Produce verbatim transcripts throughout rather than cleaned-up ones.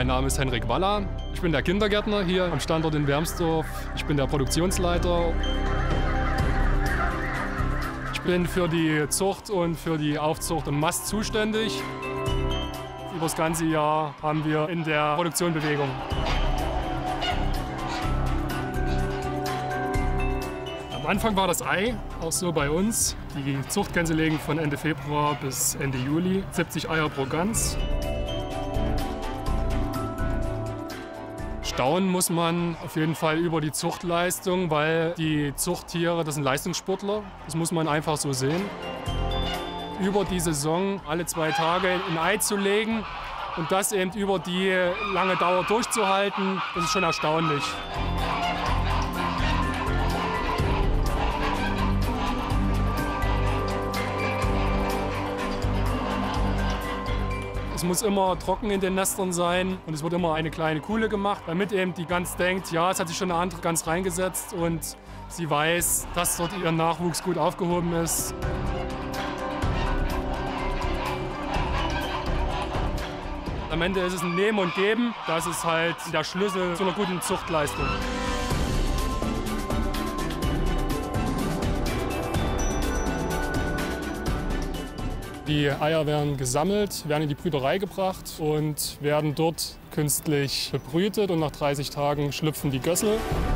Mein Name ist Henrik Waller. Ich bin der Kindergärtner hier am Standort in Wermsdorf. Ich bin der Produktionsleiter. Ich bin für die Zucht und für die Aufzucht und Mast zuständig. Über das ganze Jahr haben wir in der Produktion Bewegung. Am Anfang war das Ei, auch so bei uns. Die Zuchtgänse legen von Ende Februar bis Ende Juli siebzig Eier pro Gans. Staunen muss man auf jeden Fall über die Zuchtleistung, weil die Zuchttiere, das sind Leistungssportler. Das muss man einfach so sehen. Über die Saison alle zwei Tage ein Ei zu legen und das eben über die lange Dauer durchzuhalten, das ist schon erstaunlich. Es muss immer trocken in den Nestern sein und es wird immer eine kleine Kuhle gemacht, damit eben die Gans denkt, ja, es hat sich schon eine andere Gans reingesetzt und sie weiß, dass dort ihr Nachwuchs gut aufgehoben ist. Am Ende ist es ein Nehmen und Geben, das ist halt der Schlüssel zu einer guten Zuchtleistung. Die Eier werden gesammelt, werden in die Brüterei gebracht und werden dort künstlich bebrütet und nach dreißig Tagen schlüpfen die Gössel.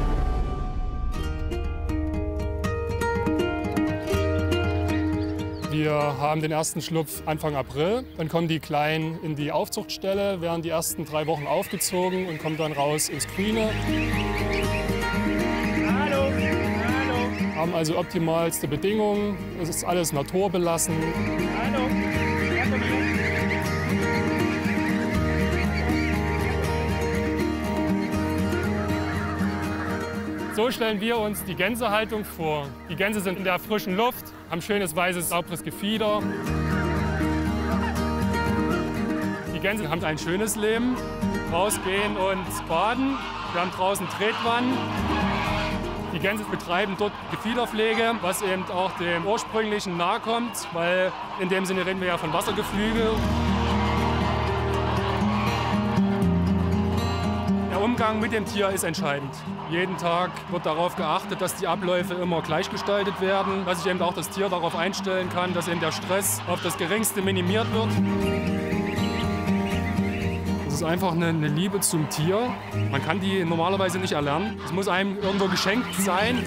Wir haben den ersten Schlupf Anfang April. Dann kommen die Kleinen in die Aufzuchtstelle, werden die ersten drei Wochen aufgezogen und kommen dann raus ins Grüne. Hallo. Hallo. Haben also optimalste Bedingungen. Es ist alles naturbelassen. Hallo. So stellen wir uns die Gänsehaltung vor. Die Gänse sind in der frischen Luft, haben schönes, weißes, sauberes Gefieder. Die Gänse haben ein schönes Leben, rausgehen und baden. Wir haben draußen Tretwannen. Die Gänse betreiben dort Gefiederpflege, was eben auch dem ursprünglichen nahe kommt, weil in dem Sinne reden wir ja von Wassergeflügel. Der Umgang mit dem Tier ist entscheidend. Jeden Tag wird darauf geachtet, dass die Abläufe immer gleich gestaltet werden, dass sich eben auch das Tier darauf einstellen kann, dass eben der Stress auf das Geringste minimiert wird. Es ist einfach eine, eine Liebe zum Tier. Man kann die normalerweise nicht erlernen. Es muss einem irgendwo geschenkt sein.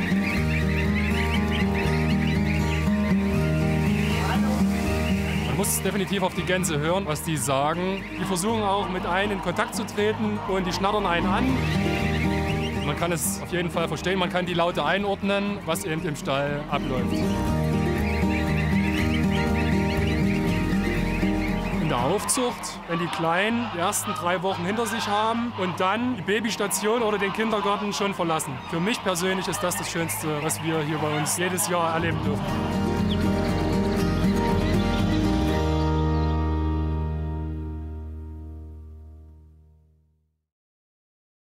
Man muss definitiv auf die Gänse hören, was die sagen. Die versuchen auch mit einem in Kontakt zu treten und die schnattern einen an. Man kann es auf jeden Fall verstehen, man kann die Laute einordnen, was eben im Stall abläuft. In der Aufzucht, wenn die Kleinen die ersten drei Wochen hinter sich haben und dann die Babystation oder den Kindergarten schon verlassen. Für mich persönlich ist das das Schönste, was wir hier bei uns jedes Jahr erleben dürfen.